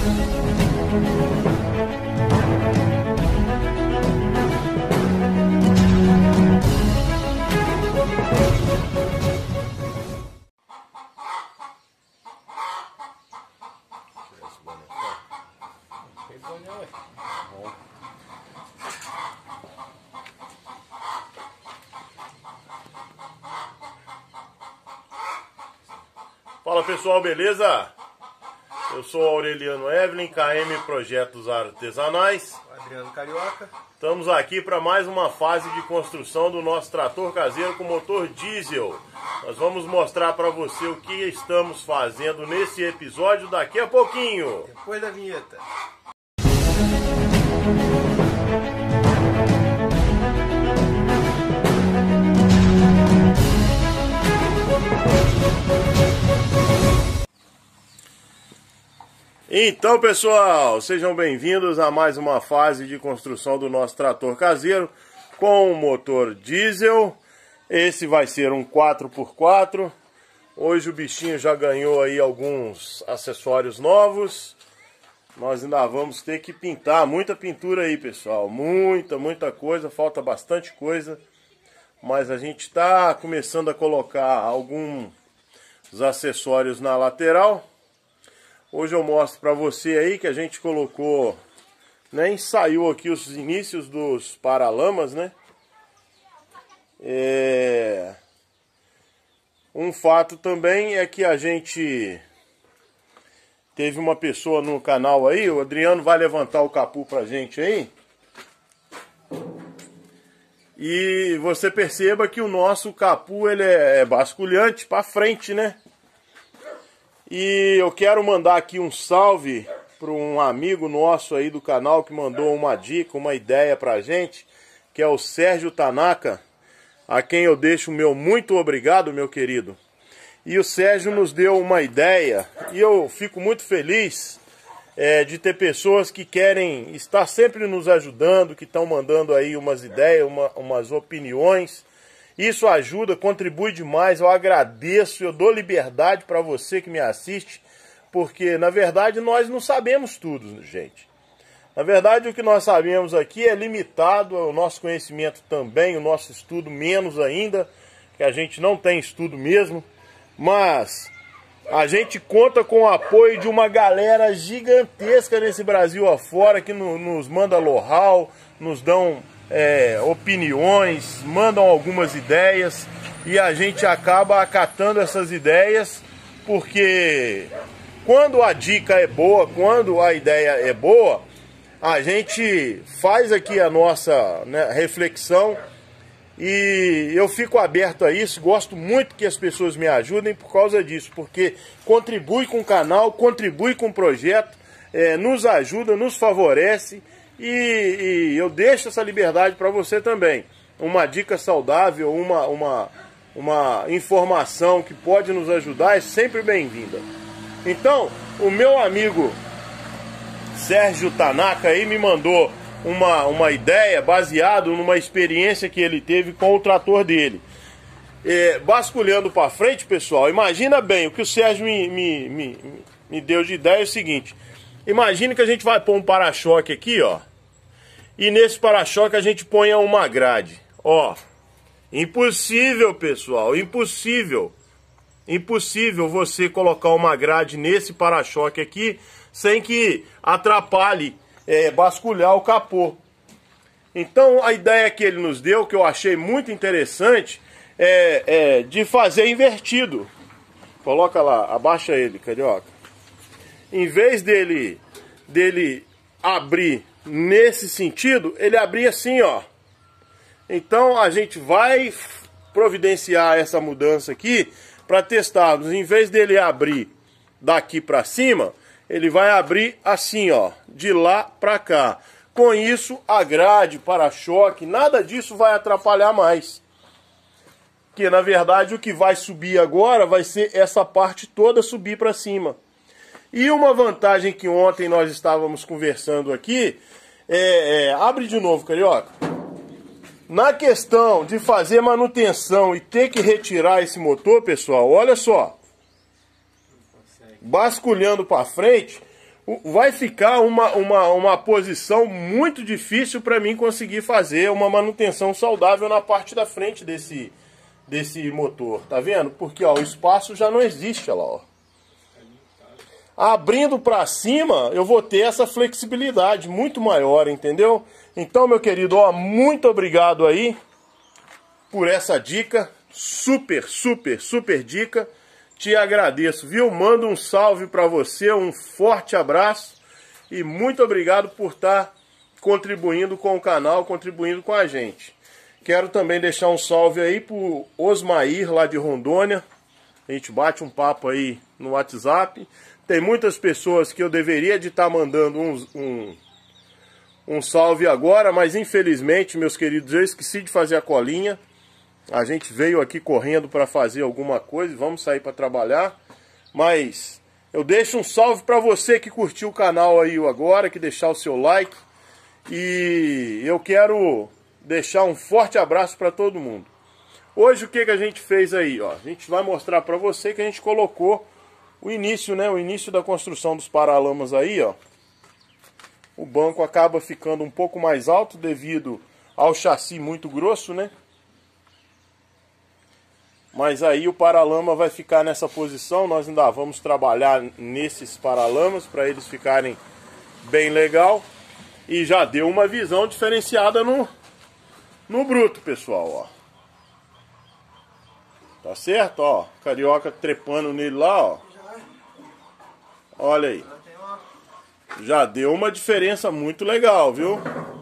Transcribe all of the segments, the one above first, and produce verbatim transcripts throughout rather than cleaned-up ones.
Fala pessoal, beleza? Eu sou Aureliano Evelyn, K M Projetos Artesanais. Adriano Carioca. Estamos aqui para mais uma fase de construção do nosso trator caseiro com motor diesel. Nós vamos mostrar para você o que estamos fazendo nesse episódio daqui a pouquinho. Depois da vinheta. Então pessoal, sejam bem-vindos a mais uma fase de construção do nosso trator caseiro com motor diesel. Esse vai ser um quatro por quatro. Hoje o bichinho já ganhou aí alguns acessórios novos. Nós ainda vamos ter que pintar, muita pintura aí pessoal, muita, muita coisa, falta bastante coisa. Mas a gente está começando a colocar alguns acessórios na lateral. Hoje eu mostro para você aí que a gente colocou, né, ensaiou aqui os inícios dos paralamas, né? É... Um fato também é que a gente teve uma pessoa no canal aí, o Adriano vai levantar o capu pra gente aí. E você perceba que o nosso capu ele é basculhante para frente, né? E eu quero mandar aqui um salve para um amigo nosso aí do canal que mandou uma dica, uma ideia pra gente, que é o Sérgio Tanaka, a quem eu deixo o meu muito obrigado, meu querido. E o Sérgio nos deu uma ideia e eu fico muito feliz é, de ter pessoas que querem estar sempre nos ajudando, que estão mandando aí umas ideias, uma, umas opiniões. Isso ajuda, contribui demais, eu agradeço, eu dou liberdade para você que me assiste, porque na verdade nós não sabemos tudo, gente. Na verdade o que nós sabemos aqui é limitado, o nosso conhecimento também, o nosso estudo menos ainda, que a gente não tem estudo mesmo, mas a gente conta com o apoio de uma galera gigantesca nesse Brasil afora, que no, nos manda know-how, nos dão É, opiniões, mandam algumas ideias e a gente acaba acatando essas ideias, porque quando a dica é boa, quando a ideia é boa, a gente faz aqui a nossa, né, reflexão e eu fico aberto a isso, gosto muito que as pessoas me ajudem por causa disso, porque contribui com o canal, contribui com o projeto, é, nos ajuda, nos favorece. E, e eu deixo essa liberdade para você também. Uma dica saudável, uma, uma, uma informação que pode nos ajudar é sempre bem-vinda. Então, o meu amigo Sérgio Tanaka aí me mandou uma, uma ideia baseado numa experiência que ele teve com o trator dele. É, basculhando para frente, pessoal, imagina bem, o que o Sérgio me, me, me, me deu de ideia é o seguinte. Imagina que a gente vai pôr um para-choque aqui, ó. E nesse para-choque a gente põe uma grade. Ó. Impossível, pessoal. Impossível. Impossível você colocar uma grade nesse para-choque aqui sem que atrapalhe, é, basculhar o capô. Então a ideia que ele nos deu, que eu achei muito interessante, é, é de fazer invertido. Coloca lá, abaixa ele, Carioca. Em vez dele, dele abrir nesse sentido, ele abrir assim, ó. Então a gente vai providenciar essa mudança aqui para testarmos. Em vez dele abrir daqui para cima, ele vai abrir assim, ó, de lá para cá. Com isso, a grade, para-choque, nada disso vai atrapalhar mais. Porque na verdade o que vai subir agora vai ser essa parte toda subir para cima. E uma vantagem que ontem nós estávamos conversando aqui, é, é, abre de novo, Carioca. Na questão de fazer manutenção e ter que retirar esse motor, pessoal, olha só. Basculhando para frente, vai ficar uma, uma, uma posição muito difícil para mim conseguir fazer uma manutenção saudável na parte da frente desse, desse motor, tá vendo? Porque ó, o espaço já não existe, olha lá, ó. Abrindo para cima, eu vou ter essa flexibilidade muito maior, entendeu? Então, meu querido, ó, muito obrigado aí por essa dica, super, super, super dica. Te agradeço, viu? Mando um salve para você, um forte abraço e muito obrigado por estar contribuindo com o canal, contribuindo com a gente. Quero também deixar um salve aí pro Osmair, lá de Rondônia. A gente bate um papo aí no WhatsApp. Tem muitas pessoas que eu deveria de estar mandando um, um, um salve agora, mas infelizmente, meus queridos, eu esqueci de fazer a colinha. A gente veio aqui correndo para fazer alguma coisa e vamos sair para trabalhar. Mas eu deixo um salve para você que curtiu o canal aí agora, que deixar o seu like. E eu quero deixar um forte abraço para todo mundo. Hoje o que, que a gente fez aí? Ó? A gente vai mostrar para você que a gente colocou o início, né? O início da construção dos paralamas aí, ó. O banco acaba ficando um pouco mais alto devido ao chassi muito grosso, né? Mas aí o paralama vai ficar nessa posição. Nós ainda vamos trabalhar nesses paralamas para eles ficarem bem legal. E já deu uma visão diferenciada no, no bruto, pessoal, ó. Tá certo, ó. Carioca trepando nele lá, ó. Olha aí. Já deu uma diferença muito legal, viu?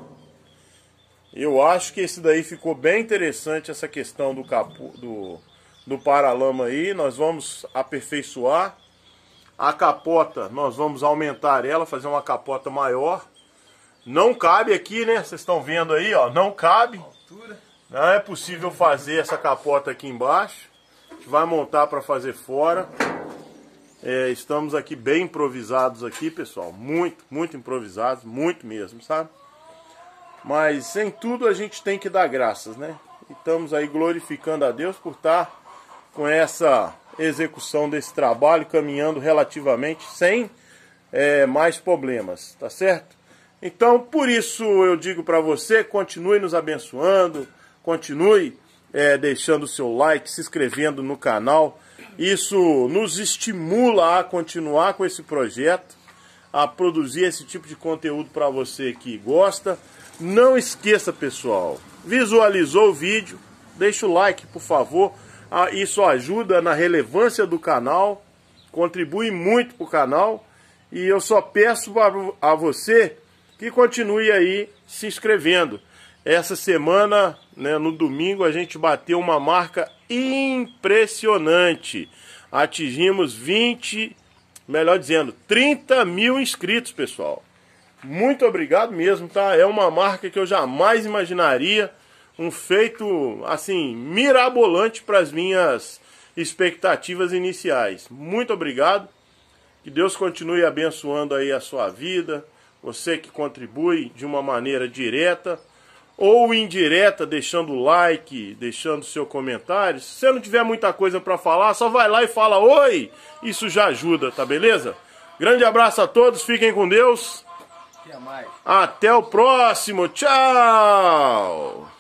Eu acho que esse daí ficou bem interessante, essa questão do capô, do, do paralama aí. Nós vamos aperfeiçoar. A capota, nós vamos aumentar ela, fazer uma capota maior. Não cabe aqui, né? Vocês estão vendo aí, ó. Não cabe. Não é possível fazer essa capota aqui embaixo. A gente vai montar para fazer fora. É, estamos aqui bem improvisados aqui, pessoal. Muito, muito improvisados. Muito mesmo, sabe? Mas em tudo a gente tem que dar graças, né? E estamos aí glorificando a Deus por estar com essa execução desse trabalho, caminhando relativamente sem é, mais problemas, tá certo? Então, por isso eu digo para você, continue nos abençoando, continue é, deixando o seu like, se inscrevendo no canal. Isso nos estimula a continuar com esse projeto, a produzir esse tipo de conteúdo para você que gosta. Não esqueça, pessoal, visualizou o vídeo, deixa o like, por favor. Isso ajuda na relevância do canal, contribui muito para o canal. E eu só peço a você que continue aí se inscrevendo. Essa semana, né, no domingo, a gente bateu uma marca impressionante. Atingimos vinte, melhor dizendo, trinta mil inscritos, pessoal. Muito obrigado mesmo, tá? É uma marca que eu jamais imaginaria. Um feito, assim, mirabolante para as minhas expectativas iniciais. Muito obrigado. Que Deus continue abençoando aí a sua vida. Você que contribui de uma maneira direta ou indireta, deixando like, deixando seu comentário. Se você não tiver muita coisa para falar, só vai lá e fala oi. Isso já ajuda, tá beleza? Grande abraço a todos, fiquem com Deus. Até o próximo, tchau!